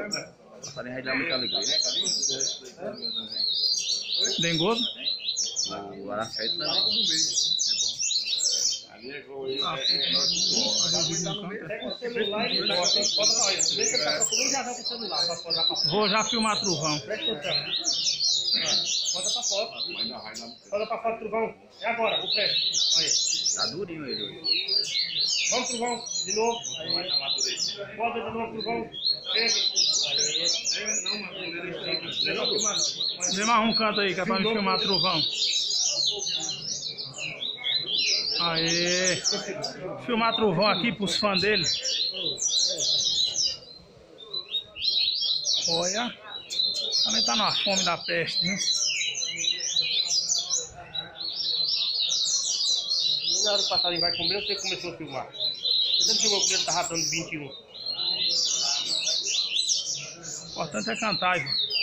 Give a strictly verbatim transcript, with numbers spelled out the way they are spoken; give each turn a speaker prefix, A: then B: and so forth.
A: Passarinho vai dar muita alegria.
B: Dengoso?
A: O araçaíto também. É bom. Ali é gol.
C: Pega o celular e bota. Vê se ele tá procurando já vai com o celular pra posar pra foto.
B: Vou já filmar trovão.
C: Presta atenção. Bota pra foto. Bota pra foto, trovão. É agora, o preste. Aí.
A: Tá durinho ele hoje.
C: Vamos, trovão. De novo. Aí. Bota de novo, trovão.
B: Vê mais um canto aí, que é pra me filmar trovão. Aê! Filmar trovão aqui pros fãs dele. Olha. Também tá na fome da peste, viu?
C: Na hora que o passarinho vai comer, você começou a filmar. Você não filmou quando ele tá ratando vinte e um.
B: O importante é cantar, Ivan.